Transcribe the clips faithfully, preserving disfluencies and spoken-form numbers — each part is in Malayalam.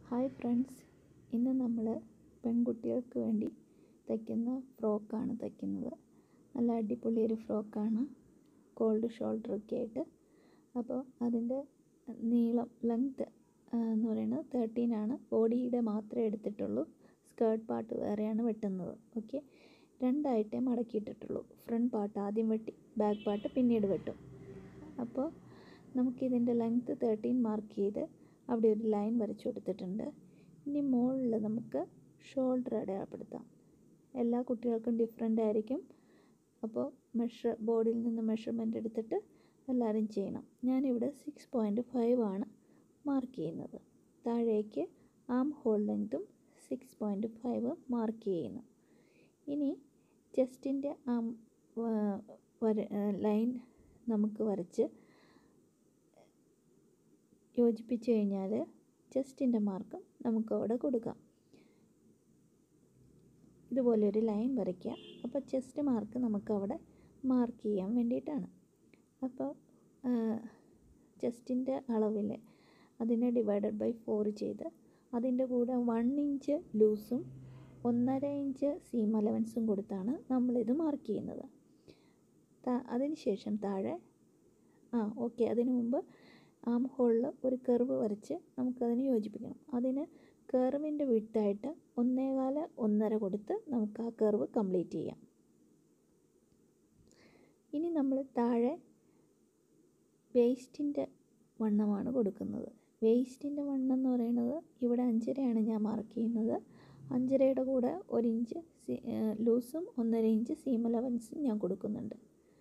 ഹായ് ഫ്രണ്ട്സ്, ഇന്ന് നമ്മൾ പെൺകുട്ടികൾക്ക് വേണ്ടി തയ്ക്കുന്ന ഫ്രോക്കാണ് തയ്ക്കുന്നത്. നല്ല അടിപൊളി ഒരു ഫ്രോക്കാണ്, കോൾഡ് ഷോൾഡറൊക്കെ ആയിട്ട്. അപ്പോൾ അതിൻ്റെ നീളം ലെങ്ത്ത് എന്ന് പറയുന്നത് തേർട്ടീൻ ആണ്. ബോഡിയുടെ മാത്രമേ എടുത്തിട്ടുള്ളൂ, സ്കേർട്ട് പാർട്ട് വേറെയാണ് വെട്ടുന്നത്. ഓക്കെ, രണ്ടായിട്ടേ മടക്കിയിട്ടിട്ടുള്ളൂ. ഫ്രണ്ട് പാർട്ട് ആദ്യം വെട്ടി ബാക്ക് പാർട്ട് പിന്നീട് വെട്ടും. അപ്പോൾ നമുക്കിതിൻ്റെ ലെങ്ത്ത് തേർട്ടീൻ മാർക്ക് ചെയ്ത് അവിടെ ഒരു ലൈൻ വരച്ചു കൊടുത്തിട്ടുണ്ട്. ഇനി മുകളിൽ നമുക്ക് ഷോൾഡർ അടയാളപ്പെടുത്താം. എല്ലാ കുട്ടികൾക്കും ഡിഫറെൻ്റ് ആയിരിക്കും. അപ്പോൾ മെഷർ ബോർഡിൽ നിന്ന് മെഷർമെൻറ്റ് എടുത്തിട്ട് എല്ലാവരും ചെയ്യണം. ഞാനിവിടെ സിക്സ് പോയിൻറ്റ് ഫൈവ് ആണ് മാർക്ക് ചെയ്യുന്നത്. താഴേക്ക് ആം ഹോൾ ലെങ്ത്തും സിക്സ് പോയിൻറ്റ് ഫൈവ് മാർക്ക് ചെയ്യുന്നു. ഇനി ചെസ്റ്റിൻ്റെ ആം വര ലൈൻ നമുക്ക് വരച്ച് യോജിപ്പിച്ച് കഴിഞ്ഞാൽ ചെസ്റ്റിൻ്റെ മാർക്ക് നമുക്ക് അവിടെ കൊടുക്കാം. ഇതുപോലെ ഒരു ലൈൻ വരയ്ക്കുക. അപ്പോൾ ചെസ്റ്റ് മാർക്ക് നമുക്ക് അവിടെ മാർക്ക് ചെയ്യാൻ വേണ്ടിയിട്ടാണ്. അപ്പോൾ ചെസ്റ്റിൻ്റെ അളവിൽ അതിനെ ഡിവൈഡഡ് ബൈ ഫോർ ചെയ്ത് അതിൻ്റെ കൂടെ വൺ ഇഞ്ച് ലൂസും ഒന്നര ഇഞ്ച് സീം അലവൻസും കൊടുത്താണ് നമ്മളിത് മാർക്ക് ചെയ്യുന്നത്. അതിനുശേഷം താഴെ ആ ഓക്കെ അതിനു മുമ്പ് ആം ഹോളിൽ ഒരു കർവ് വരച്ച് നമുക്കതിന് യോജിപ്പിക്കണം. അതിന് കർവിൻ്റെ വിഡ്ത്തായിട്ട് ഒന്നേകാല് ഒന്നര കൊടുത്ത് നമുക്ക് ആ കർവ് കംപ്ലീറ്റ് ചെയ്യാം. ഇനി നമ്മൾ താഴെ വേസ്റ്റിൻ്റെ വണ്ണമാണ് കൊടുക്കുന്നത്. വേസ്റ്റിൻ്റെ വണ്ണം എന്ന് പറയുന്നത് ഇവിടെ അഞ്ചരയാണ് ഞാൻ മാർക്ക് ചെയ്യുന്നത്. അഞ്ചരയുടെ കൂടെ ഒരു ഇഞ്ച് ലൂസും ഒന്നര ഇഞ്ച് സീം അലവൻസും ഞാൻ കൊടുക്കുന്നുണ്ട്.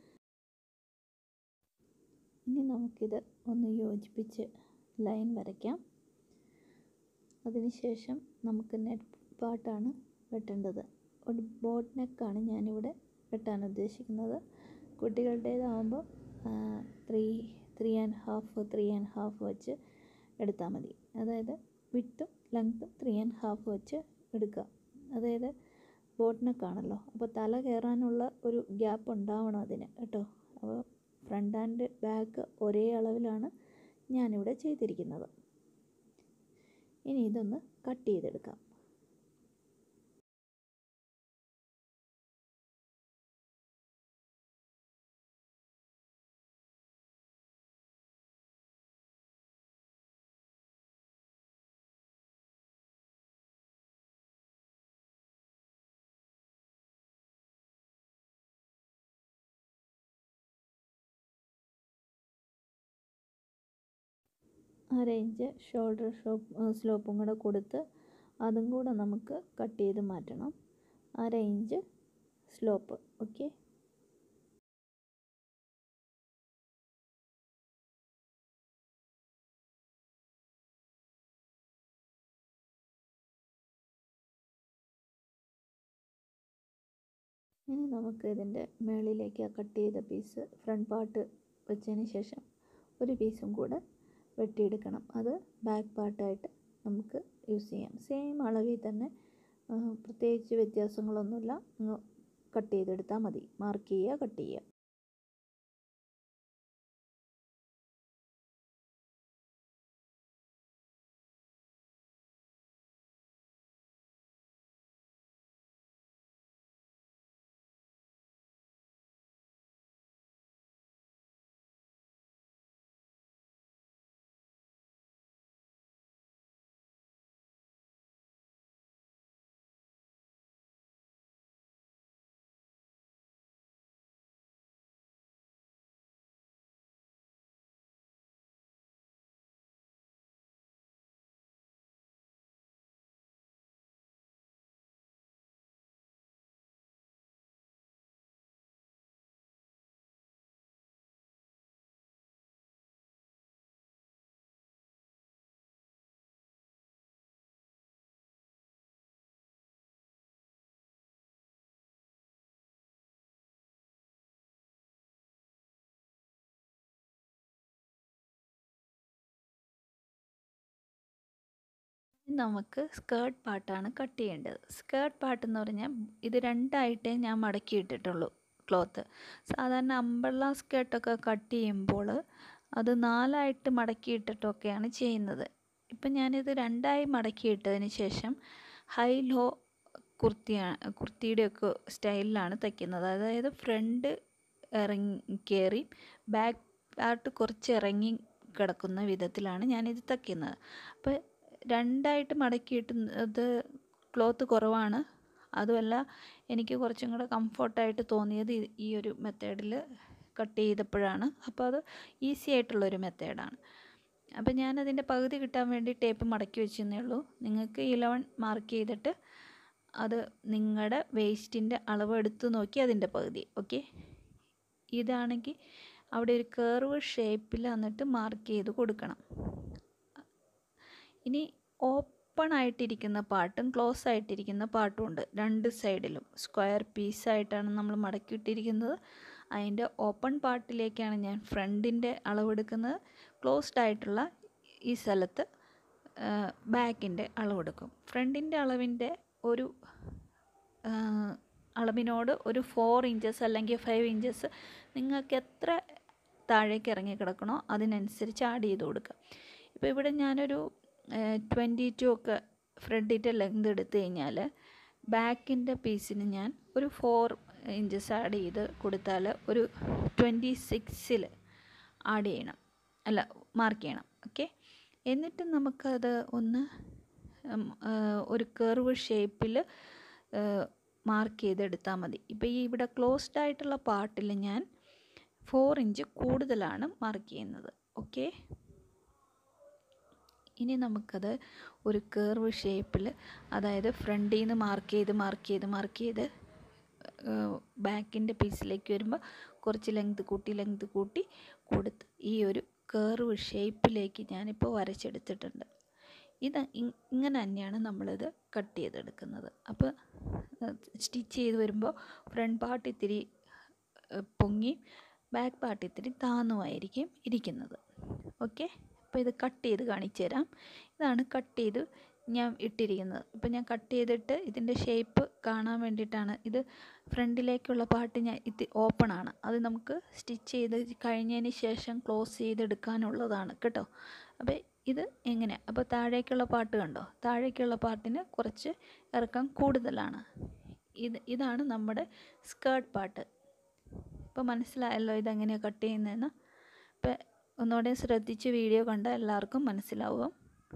ഇനി നമുക്കിത് ഒന്ന് യോജിപ്പിച്ച് ലൈൻ വരയ്ക്കാം. അതിനുശേഷം നമുക്ക് നെക്ക് പാർട്ടാണ് വെട്ടേണ്ടത്. ഒരു ബോട്ട് നെക്കാണ് ഞാനിവിടെ വെട്ടാൻ ഉദ്ദേശിക്കുന്നത്. കുട്ടികളുടേതാകുമ്പോൾ three three and half three and half വെച്ച് എടുത്താൽ മതി. അതായത് വിഡ്ത്തും ലെങ്ത്തും ത്രീ ആൻഡ് ഹാഫ് വെച്ച് എടുക്കുക. അതായത് ബോട്ട് നെക്കാണല്ലോ, അപ്പോൾ തല കയറാനുള്ള ഒരു ഗ്യാപ്പ് ഉണ്ടാവണം അതിന് കേട്ടോ. അപ്പോൾ ഫ്രണ്ട് ആൻഡ് ബാക്ക് ഒരേ അളവിലാണ് ഞാനിവിടെ ചെയ്തിരിക്കുന്നത്. ഇനി ഇതൊന്ന് കട്ട് ചെയ്തെടുക്കാം. അര ഇഞ്ച് ഷോൾഡർ ഷോപ്പ് സ്ലോപ്പും കൂടെ കൊടുത്ത് അതും കൂടെ നമുക്ക് കട്ട് ചെയ്ത് മാറ്റണം. അര ഇഞ്ച് സ്ലോപ്പ്. ഓക്കെ, ഇനി നമുക്ക് ഇതിൻ്റെ മുകളിലേക്ക് ആ കട്ട് ചെയ്ത പീസ് ഫ്രണ്ട് പാർട്ട് വെച്ചതിന് ശേഷം ഒരു പീസും കൂടെ വെട്ടിയെടുക്കണം. അത് ബാക്ക് പാർട്ടായിട്ട് നമുക്ക് യൂസ് ചെയ്യാം. സെയിം അളവിൽ തന്നെ, പ്രത്യേകിച്ച് വ്യത്യാസങ്ങളൊന്നുമില്ല. കട്ട് ചെയ്തെടുത്താൽ മതി. മാർക്ക് ചെയ്യുക, കട്ട് ചെയ്യുക. നമുക്ക് സ്കേർട്ട് പാർട്ടാണ് കട്ട് ചെയ്യേണ്ടത്. സ്കേർട്ട് പാർട്ട് എന്ന് പറഞ്ഞാൽ ഇത് രണ്ടായിട്ടേ ഞാൻ മടക്കിയിട്ടിട്ടുള്ളൂ ക്ലോത്ത്. സാധാരണ അംബ്രല്ല സ്കേർട്ടൊക്കെ കട്ട് ചെയ്യുമ്പോൾ അത് നാലായിട്ട് മടക്കിയിട്ടിട്ടൊക്കെയാണ് ചെയ്യുന്നത്. ഇപ്പം ഞാനിത് രണ്ടായി മടക്കിയിട്ടതിന് ശേഷം ഹൈ ലോ കുർത്തിയാണ് കുർത്തിയുടെയൊക്കെ സ്റ്റൈലിലാണ് തയ്ക്കുന്നത്. അതായത് ഫ്രണ്ട് ഇറങ്ങി കയറി ബാക്ക് പാർട്ട് കുറച്ച് ഇറങ്ങി കിടക്കുന്ന വിധത്തിലാണ് ഞാനിത് തയ്ക്കുന്നത്. അപ്പോൾ രണ്ടായിട്ട് മടക്കിയിട്ട് ഇത് ക്ലോത്ത് കുറവാണ്. അതുമല്ല എനിക്ക് കുറച്ചും കൂടെ കംഫർട്ടായിട്ട് തോന്നിയത് ഈ ഒരു മെത്തേഡിൽ കട്ട് ചെയ്തപ്പോഴാണ്. അപ്പോൾ അത് ഈസി ആയിട്ടുള്ളൊരു മെത്തേഡാണ്. അപ്പോൾ ഞാനതിൻ്റെ പകുതി കിട്ടാൻ വേണ്ടി ടേപ്പ് മടക്കി വെച്ചെന്നേ ഉള്ളൂ. നിങ്ങൾക്ക് ഇലവൻ മാർക്ക് ചെയ്തിട്ട് അത് നിങ്ങളുടെ വേസ്റ്റിൻ്റെ അളവ് എടുത്ത് നോക്കി അതിൻ്റെ പകുതി. ഓക്കെ, ഇതാണെങ്കിൽ അവിടെ ഒരു കർവ് ഷേപ്പിൽ വന്നിട്ട് മാർക്ക് ചെയ്ത് കൊടുക്കണം. ഇനി ഓപ്പൺ ആയിട്ടിരിക്കുന്ന പാർട്ടും ക്ലോസ് ആയിട്ടിരിക്കുന്ന പാർട്ടും ഉണ്ട്. രണ്ട് സൈഡിലും സ്ക്വയർ പീസായിട്ടാണ് നമ്മൾ മടക്കിയിട്ടിരിക്കുന്നത്. അതിൻ്റെ ഓപ്പൺ പാർട്ടിലേക്കാണ് ഞാൻ ഫ്രണ്ടിൻ്റെ അളവെടുക്കുന്നത്. ക്ലോസ്ഡ് ആയിട്ടുള്ള ഈ സ്ഥലത്ത് ബാക്കിൻ്റെ അളവെടുക്കും. ഫ്രണ്ടിൻ്റെ അളവിൻ്റെ ഒരു അളവിനോട് ഒരു ഫോർ ഇഞ്ചസ് അല്ലെങ്കിൽ ഫൈവ് ഇഞ്ചസ് നിങ്ങൾക്ക് എത്ര താഴേക്ക് ഇറങ്ങി കിടക്കണോ അതിനനുസരിച്ച് ആഡ് ചെയ്ത് കൊടുക്കുക. ഇപ്പോൾ ഇവിടെ ഞാനൊരു ട്വൻറ്റി ടു ഒക്കെ ഫ്രണ്ടിൻ്റെ ലെങ്ത് എടുത്തു കഴിഞ്ഞാൽ ബാക്കിൻ്റെ പീസിന് ഞാൻ ഒരു ഫോർ ഇഞ്ചസ് ആഡ് ചെയ്ത് കൊടുത്താൽ ഒരു ട്വൻറ്റി സിക്സിൽ ആഡ് ചെയ്യണം, അല്ല മാർക്ക് ചെയ്യണം. ഓക്കെ, എന്നിട്ട് നമുക്കത് ഒന്ന് ഒരു കർവ് ഷേപ്പിൽ മാർക്ക് ചെയ്തെടുത്താൽ മതി. ഇപ്പോൾ ഈ ഇവിടെ ക്ലോസ്ഡ് ആയിട്ടുള്ള പാർട്ടിൽ ഞാൻ ഫോർ ഇഞ്ച് കൂടുതലാണ് മാർക്ക് ചെയ്യുന്നത്. ഓക്കെ, ഇനി നമുക്കത് ഒരു കർവ് ഷേപ്പിൽ, അതായത് ഫ്രണ്ടിൽ നിന്ന് മാർക്ക് ചെയ്ത് മാർക്ക് ചെയ്ത് മാർക്ക് ചെയ്ത് ബാക്കിൻ്റെ പീസിലേക്ക് വരുമ്പോൾ കുറച്ച് ലെങ്ത് കൂട്ടി ലെങ്ത് കൂട്ടി കൊടുത്ത് ഈ ഒരു കർവ് ഷേപ്പിലേക്ക് ഞാനിപ്പോൾ വരച്ചെടുത്തിട്ടുണ്ട്. ഇത് ഇങ്ങനെ തന്നെയാണ് നമ്മളിത് കട്ട് ചെയ്തെടുക്കുന്നത്. അപ്പോൾ സ്റ്റിച്ച് ചെയ്ത് വരുമ്പോൾ ഫ്രണ്ട് പാർട്ട് ഇത്തിരി പൊങ്ങി ബാക്ക് പാർട്ട് ഇത്തിരി താന്നുമായിരിക്കും ഇരിക്കുന്നത്. ഓക്കെ, അപ്പോൾ ഇത് കട്ട് ചെയ്ത് കാണിച്ചു തരാം. ഇതാണ് കട്ട് ചെയ്ത് ഞാൻ ഇട്ടിരിക്കുന്നത്. ഇപ്പോൾ ഞാൻ കട്ട് ചെയ്തിട്ട് ഇതിൻ്റെ ഷേപ്പ് കാണാൻ വേണ്ടിയിട്ടാണ്. ഇത് ഫ്രണ്ടിലേക്കുള്ള പാർട്ട് ഞാൻ ഇത് ഓപ്പൺ ആണ്. അത് നമുക്ക് സ്റ്റിച്ച് ചെയ്ത് കഴിഞ്ഞതിന് ശേഷം ക്ലോസ് ചെയ്തെടുക്കാനുള്ളതാണ് കേട്ടോ. അപ്പോൾ ഇത് എങ്ങനെ, അപ്പോൾ താഴേക്കുള്ള പാർട്ട് കണ്ടോ, താഴേക്കുള്ള പാർട്ടിന് കുറച്ച് ഇറക്കം കൂടുതലാണ്. ഇത് ഇതാണ് നമ്മുടെ സ്കേർട്ട് പാർട്ട്. ഇപ്പോൾ മനസ്സിലായല്ലോ ഇതെങ്ങനെയാണ് കട്ട് ചെയ്യുന്നതെന്ന്. അപ്പോൾ ഒന്നുകൂടെ ശ്രദ്ധിച്ച് വീഡിയോ കണ്ടാൽ എല്ലാവർക്കും മനസ്സിലാവും.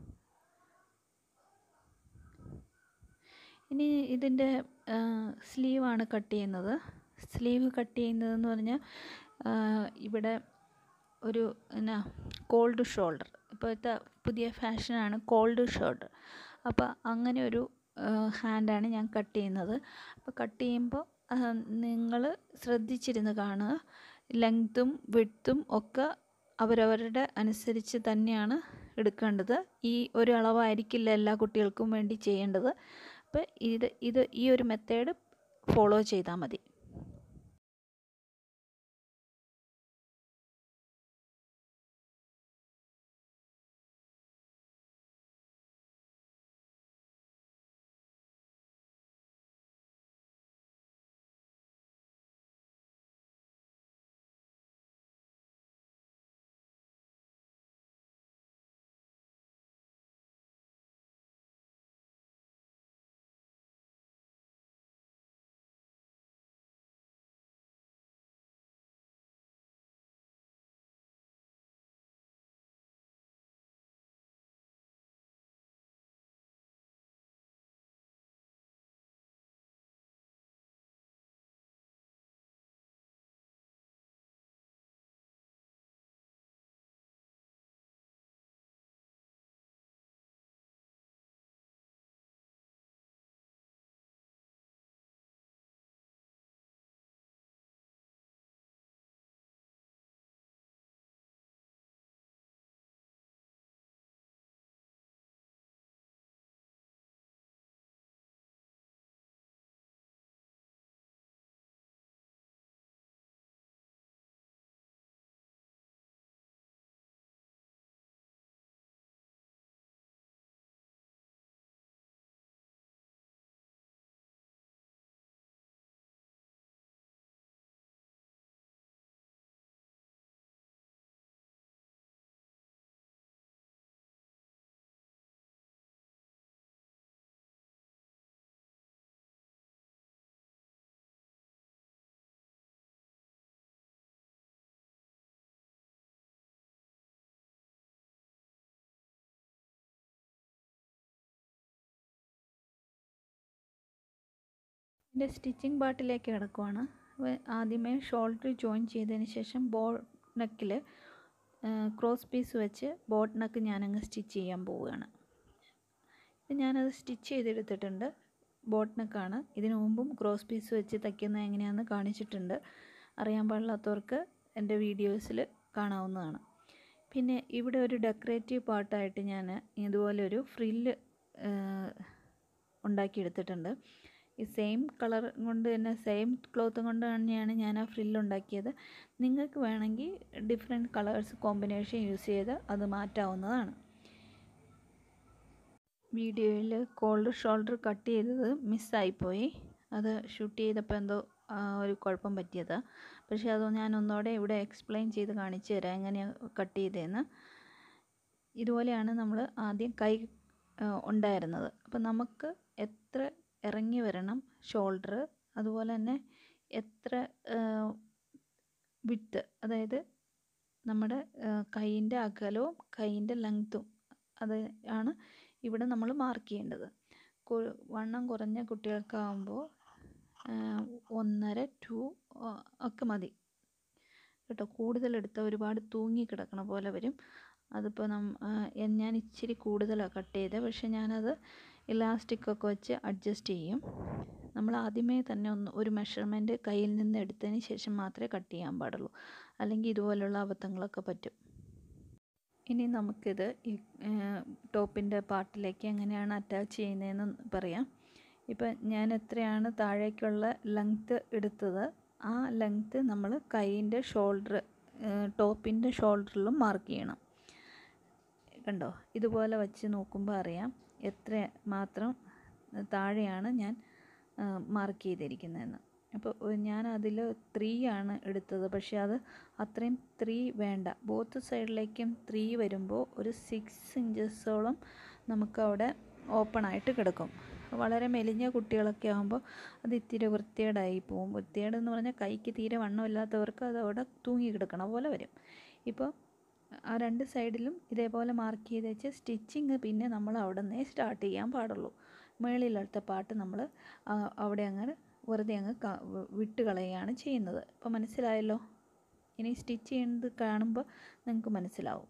ഇനി ഇതിൻ്റെ സ്ലീവാണ് കട്ട് ചെയ്യുന്നത്. സ്ലീവ് കട്ട് ചെയ്യുന്നതെന്ന് പറഞ്ഞാൽ ഇവിടെ ഒരു എന്നാ കോൾഡ് ഷോൾഡർ, ഇപ്പോഴത്തെ പുതിയ ഫാഷനാണ് കോൾഡ് ഷോൾഡർ. അപ്പോൾ അങ്ങനെ ഒരു ഹാൻഡാണ് ഞാൻ കട്ട് ചെയ്യുന്നത്. അപ്പോൾ കട്ട് ചെയ്യുമ്പോൾ നിങ്ങൾ ശ്രദ്ധിച്ചിരുന്ന് കാണുക. ലെങ്ത്തും വിഡ്ത്തും ഒക്കെ അവരവരുടെ അനുസരിച്ച് തന്നെയാണ് എടുക്കേണ്ടത്. ഈ ഒരു അളവായിരിക്കില്ല എല്ലാ കുട്ടികൾക്കും വേണ്ടി ചെയ്യേണ്ടത്. അപ്പോൾ ഇത് ഇത് ഈ ഒരു മെത്തേഡ് ഫോളോ ചെയ്താൽ മതി. എൻ്റെ സ്റ്റിച്ചിങ് പാർട്ടിലേക്ക് കിടക്കുവാണ്. ആദ്യമേ ഷോൾഡർ ജോയിൻ ചെയ്തതിന് ശേഷം ബോട്ട് നെക്കിൽ ക്രോസ് പീസ് വെച്ച് ബോട്ട് നെക്ക് ഞാനങ്ങ് സ്റ്റിച്ച് ചെയ്യാൻ പോവുകയാണ്. ഞാനത് സ്റ്റിച്ച് ചെയ്തെടുത്തിട്ടുണ്ട്. ബോട്ട് നെക്കാണ്. ഇതിനു മുമ്പും ക്രോസ് പീസ് വെച്ച് തയ്ക്കുന്നത് എങ്ങനെയാണെന്ന് കാണിച്ചിട്ടുണ്ട്. അറിയാൻ പാടില്ലാത്തവർക്ക് എൻ്റെ വീഡിയോസിൽ കാണാവുന്നതാണ്. പിന്നെ ഇവിടെ ഒരു ഡെക്കറേറ്റീവ് പാർട്ടായിട്ട് ഞാൻ ഇതുപോലൊരു ഫ്രില്ല് ഉണ്ടാക്കിയെടുത്തിട്ടുണ്ട്. ഈ സെയിം കളർ കൊണ്ട് തന്നെ സെയിം ക്ലോത്ത് കൊണ്ട് തന്നെയാണ് ഞാൻ ആ ഫ്രില്ല് ഉണ്ടാക്കിയത്. നിങ്ങൾക്ക് വേണമെങ്കിൽ ഡിഫറെൻറ്റ് കളേഴ്സ് കോമ്പിനേഷൻ യൂസ് ചെയ്ത് അത് മാറ്റാവുന്നതാണ്. വീഡിയോയിൽ കോൾഡ് ഷോൾഡർ കട്ട് ചെയ്തത് മിസ്സായിപ്പോയി. അത് ഷൂട്ട് ചെയ്തപ്പോൾ എന്തോ ഒരു കുഴപ്പം പറ്റിയതാണ്. പക്ഷേ അത് ഞാൻ ഒന്നുകൂടെ ഇവിടെ എക്സ്പ്ലെയിൻ ചെയ്ത് കാണിച്ചു തരാം എങ്ങനെയാണ് കട്ട് ചെയ്തതെന്ന്. ഇതുപോലെയാണ് നമ്മൾ ആദ്യം കൈ ഉണ്ടായിരുന്നത്. അപ്പം നമുക്ക് എത്ര ഇറങ്ങി വരണം ഷോൾഡർ, അതുപോലെ തന്നെ എത്ര വിഡ്ത്ത്, അതായത് നമ്മുടെ കൈയിൻ്റെ അകലവും കൈയിൻ്റെ ലെങ്ത്തും അത് ആണ് ഇവിടെ നമ്മൾ മാർക്ക് ചെയ്യേണ്ടത്. വണ്ണം കുറഞ്ഞ കുട്ടികൾക്കാവുമ്പോൾ ഒന്നര ടു ഒക്കെ മതി കേട്ടോ. കൂടുതലെടുത്താൽ ഒരുപാട് തൂങ്ങി കിടക്കണ പോലെ വരും. അതിപ്പോൾ ഞാൻ ഇച്ചിരി കൂടുതലാണ് കട്ട് ചെയ്തത്. പക്ഷേ ഞാനത് ഇലാസ്റ്റിക്കൊക്കെ വെച്ച് അഡ്ജസ്റ്റ് ചെയ്യും. നമ്മൾ ആദ്യമേ തന്നെ ഒന്ന് ഒരു മെഷർമെൻറ്റ് കയ്യിൽ നിന്ന് എടുത്തതിന് ശേഷം മാത്രമേ കട്ട് ചെയ്യാൻ പാടുള്ളൂ. അല്ലെങ്കിൽ ഇതുപോലുള്ള അബദ്ധങ്ങളൊക്കെ പറ്റും. ഇനി നമുക്കിത് ഈ ടോപ്പിൻ്റെ പാർട്ടിലേക്ക് എങ്ങനെയാണ് അറ്റാച്ച് ചെയ്യുന്നതെന്ന് പറയാം. ഇപ്പം ഞാൻ എത്രയാണ് താഴേക്കുള്ള ലെങ്ത്ത് എടുത്തത് ആ ലെങ്ത്ത് നമ്മൾ കൈയിൻ്റെ ഷോൾഡർ ടോപ്പിൻ്റെ ഷോൾഡറിലും മാർക്ക് ചെയ്യണം. കണ്ടോ, ഇതുപോലെ വച്ച് നോക്കുമ്പോൾ അറിയാം എത്ര മാത്രം താഴെയാണ് ഞാൻ മാർക്ക് ചെയ്തിരിക്കുന്നതെന്ന്. അപ്പോൾ ഞാൻ അതിൽ ത്രീ ആണ് എടുത്തത്. പക്ഷേ അത് അത്രയും ത്രീ വേണ്ട. ബോത്ത് സൈഡിലേക്കും ത്രീ വരുമ്പോൾ ഒരു സിക്സ് ഇഞ്ചസോളം നമുക്കവിടെ ഓപ്പണായിട്ട് കിടക്കും. വളരെ മെലിഞ്ഞ കുട്ടികളൊക്കെ ആകുമ്പോൾ അത് ഇത്തിരി വൃത്തികേടായി പോവും. വൃത്തികേടെന്ന് പറഞ്ഞാൽ കൈക്ക് തീരെ വണ്ണമില്ലാത്തവർക്ക് അത് അവിടെ തൂങ്ങി കിടക്കണ പോലെ വരും. ഇപ്പോൾ ആ രണ്ട് സൈഡിലും ഇതേപോലെ മാർക്ക് ചെയ്ത് വെച്ച് സ്റ്റിച്ചിങ് പിന്നെ നമ്മൾ അവിടെ നിന്നേ സ്റ്റാർട്ട് ചെയ്യാൻ പാടുള്ളൂ. മുകളിലത്തെ പാർട്ട് നമ്മൾ അവിടെ അങ്ങ് വെറുതെ അങ്ങ് വിട്ട് കളയുകയാണ് ചെയ്യുന്നത്. ഇപ്പോൾ മനസ്സിലായല്ലോ. ഇനി സ്റ്റിച്ച് ചെയ്യുന്നത് കാണുമ്പോൾ നിങ്ങൾക്ക് മനസ്സിലാവും.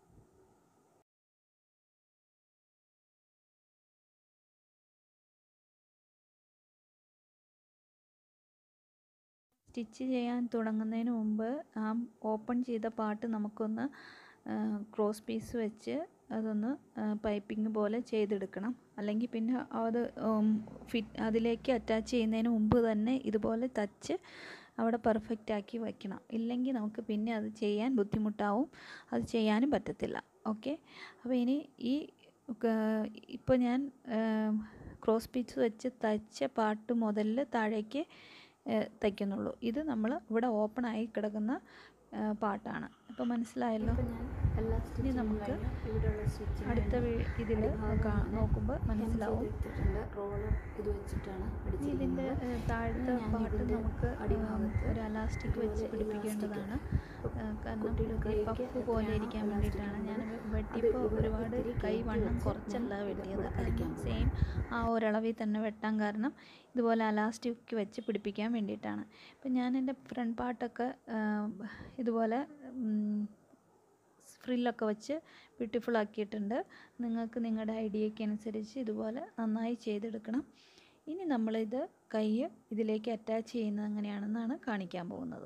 സ്റ്റിച്ച് ചെയ്യാൻ തുടങ്ങുന്നതിന് മുമ്പ് ആ ഓപ്പൺ ചെയ്ത പാർട്ട് നമുക്കൊന്ന് ക്രോസ് പീസ് വെച്ച് അതൊന്ന് പൈപ്പിംഗ് പോലെ ചെയ്തെടുക്കണം. അല്ലെങ്കിൽ പിന്നെ അത് ഫിറ്റ് അതിലേക്ക് അറ്റാച്ച് ചെയ്യുന്നതിന് മുമ്പ് തന്നെ ഇതുപോലെ തച്ച് അവിടെ പെർഫെക്റ്റ് ആക്കി വയ്ക്കണം. ഇല്ലെങ്കിൽ നമുക്ക് പിന്നെ അത് ചെയ്യാൻ ബുദ്ധിമുട്ടാവും. അത് ചെയ്യാനും പറ്റത്തില്ല. ഓക്കെ, അപ്പോൾ ഇനി ഈ ഇപ്പോൾ ഞാൻ ക്രോസ് പീസ് വെച്ച് തയ്ച്ച പാർട്ട് മുതൽ താഴേക്ക് തയ്ക്കുന്നുള്ളൂ. ഇത് നമ്മൾ ഇവിടെ ഓപ്പൺ ആയി കിടക്കുന്ന പാർട്ടാണ്. അപ്പോൾ മനസ്സിലായല്ലോ. ഇനി നമുക്ക് അടുത്ത ഇതിൽ നോക്കുമ്പോൾ മനസ്സിലാവും. ഇതിൻ്റെ താഴത്തെ പാർട്ട് നമുക്ക് ഒരു അലാസ്റ്റിക് വെച്ച് പിടിപ്പിക്കേണ്ടതാണ്. കാരണം പഫ് പോലെ ഇരിക്കാൻ വേണ്ടിയിട്ടാണ്. ഞാൻ വെട്ടിയപ്പോൾ ഒരുപാട് കൈ വണ്ണം കുറച്ചല്ല വെട്ടിയത്. കാരണം സെയിം ആ ഒരളവിൽ തന്നെ വെട്ടാൻ കാരണം ഇതുപോലെ അലാസ്റ്റിക് വെച്ച് പിടിപ്പിക്കാൻ വേണ്ടിയിട്ടാണ്. ഇപ്പം ഞാൻ എൻ്റെ ഫ്രണ്ട് പാർട്ടൊക്കെ ഇതുപോലെ ഫ്രില്ലൊക്കെ വെച്ച് ബ്യൂട്ടിഫുൾ ആക്കിയിട്ടുണ്ട്. നിങ്ങൾക്ക് നിങ്ങളുടെ ഐഡിയയ്ക്ക് അനുസരിച്ച് ഇതുപോലെ നന്നായി ചെയ്തെടുക്കണം. ഇനി നമ്മളിത് കൈ ഇതിലേക്ക് അറ്റാച്ച് ചെയ്യുന്നത് എങ്ങനെയാണെന്നാണ് കാണിക്കാൻ പോകുന്നത്.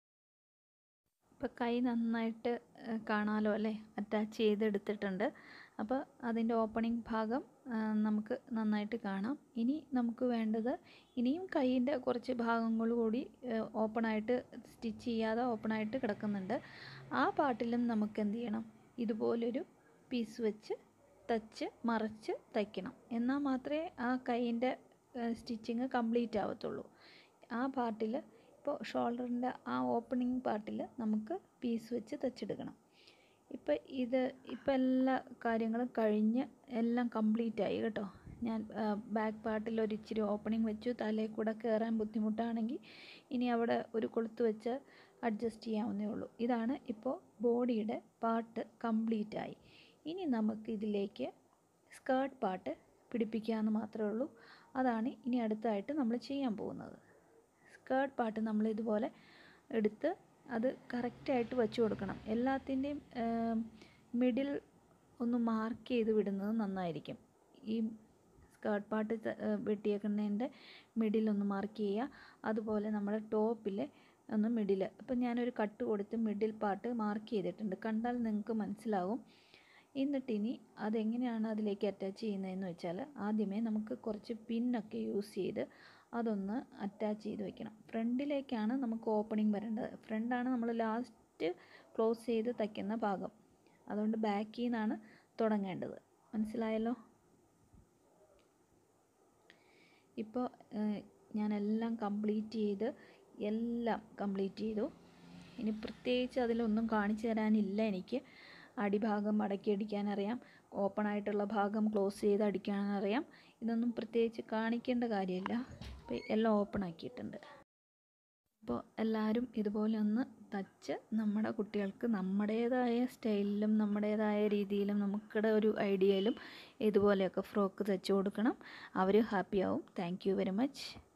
ഇപ്പോൾ കൈ നന്നായിട്ട് കാണാമല്ലോ അല്ലേ, അറ്റാച്ച് ചെയ്തെടുത്തിട്ടുണ്ട്. അപ്പോൾ അതിൻ്റെ ഓപ്പണിംഗ് ഭാഗം നമുക്ക് നന്നായിട്ട് കാണാം. ഇനി നമുക്ക് വേണ്ടത് ഇനിയും കൈയിൻ്റെ കുറച്ച് ഭാഗങ്ങൾ കൂടി ഓപ്പണായിട്ട് സ്റ്റിച്ച് ചെയ്യാതെ ഓപ്പണായിട്ട് കിടക്കുന്നുണ്ട്. ആ പാർട്ടിലും നമുക്ക് എന്ത് ചെയ്യണം, ഇതുപോലൊരു പീസ് വെച്ച് തച്ച് മറിച്ച് തയ്ക്കണം. എന്നാൽ മാത്രമേ ആ കൈയിൻ്റെ സ്റ്റിച്ചിങ് കംപ്ലീറ്റ് ആവത്തുള്ളൂ. ആ പാർട്ടിൽ ഇപ്പോൾ ഷോൾഡറിൻ്റെ ആ ഓപ്പണിംഗ് പാർട്ടിൽ നമുക്ക് പീസ് വെച്ച് തച്ചെടുക്കണം. ഇപ്പം ഇത് ഇപ്പം എല്ലാ കാര്യങ്ങളും കഴിഞ്ഞ് എല്ലാം കംപ്ലീറ്റ് ആയി കേട്ടോ. ഞാൻ ബാക്ക് പാർട്ടിൽ ഒരു ഇച്ചിരി ഓപ്പണിംഗ് വെച്ചു. തലയിൽ കൂടെ കയറാൻ ബുദ്ധിമുട്ടാണെങ്കിൽ ഇനി അവിടെ ഒരു കൊളുത്ത് വെച്ച് അഡ്ജസ്റ്റ് ചെയ്യാവുന്നേ ഉള്ളൂ. ഇതാണ് ഇപ്പോൾ ബോഡിയുടെ പാർട്ട് കംപ്ലീറ്റ് ആയി. ഇനി നമുക്ക് ഇതിലേക്ക് സ്കേർട്ട് പാർട്ട് പിടിപ്പിക്കാമെന്ന് മാത്രമേ ഉള്ളൂ. അതാണ് ഇനി അടുത്തായിട്ട് നമ്മൾ ചെയ്യാൻ പോകുന്നത്. സ്കേർട്ട് പാർട്ട് നമ്മൾ ഇതുപോലെ എടുത്ത് അത് കറക്റ്റായിട്ട് വെച്ച് കൊടുക്കണം. എല്ലാത്തിൻ്റെയും മിഡിൽ ഒന്ന് മാർക്ക് ചെയ്ത് വിടുന്നത് നന്നായിരിക്കും. ഈ സ്കേർട്ട് പാർട്ട് വെട്ടിയേക്കുന്നതിൻ്റെ മിഡിൽ ഒന്ന് മാർക്ക് ചെയ്യുക. അതുപോലെ നമ്മുടെ ടോപ്പിൽ ഒന്ന് മിഡിൽ, അപ്പം ഞാനൊരു കട്ട് കൊടുത്ത് മിഡിൽ പാർട്ട് മാർക്ക് ചെയ്തിട്ടുണ്ട്. കണ്ടാൽ നിങ്ങൾക്ക് മനസ്സിലാവും. എന്നിട്ടിനി അതെങ്ങനെയാണ് അതിലേക്ക് അറ്റാച്ച് ചെയ്യുന്നതെന്ന് വെച്ചാൽ, ആദ്യമേ നമുക്ക് കുറച്ച് പിന്നൊക്കെ യൂസ് ചെയ്ത് അതൊന്ന് അറ്റാച്ച് ചെയ്ത് വെക്കണം. ഫ്രണ്ടിലേക്കാണ് നമുക്ക് ഓപ്പണിംഗ് വരേണ്ടത്. ഫ്രണ്ടാണ് നമ്മൾ ലാസ്റ്റ് ക്ലോസ് ചെയ്ത് തയ്ക്കുന്ന ഭാഗം. അതുകൊണ്ട് ബാക്കിൽ നിന്നാണ് തുടങ്ങേണ്ടത്. മനസ്സിലായല്ലോ? ഇപ്പോൾ ഞാനെല്ലാം കംപ്ലീറ്റ് ചെയ്ത് എല്ലാം കംപ്ലീറ്റ് ചെയ്തു. ഇനി പ്രത്യേകിച്ച് അതിലൊന്നും കാണിച്ചു തരാനില്ല എനിക്ക്. അടിഭാഗം മടക്കി അടിക്കാനറിയാം, ഓപ്പണായിട്ടുള്ള ഭാഗം ക്ലോസ് ചെയ്ത് അടിക്കാനറിയാം. ഇതൊന്നും പ്രത്യേകിച്ച് കാണിക്കേണ്ട കാര്യമില്ല. അപ്പോൾ എല്ലാം ഓപ്പൺ ആക്കിയിട്ടുണ്ട്. അപ്പോൾ എല്ലാവരും ഇതുപോലെ ഒന്ന് തച്ച് നമ്മുടെ കുട്ടികൾക്ക് നമ്മുടേതായ സ്റ്റൈലിലും നമ്മുടേതായ രീതിയിലും നമുക്കിടെ ഒരു ഐഡിയയിലും ഇതുപോലെയൊക്കെ ഫ്രോക്ക് തച്ച് കൊടുക്കണം. അവർ ഹാപ്പിയാവും. Thank you very much.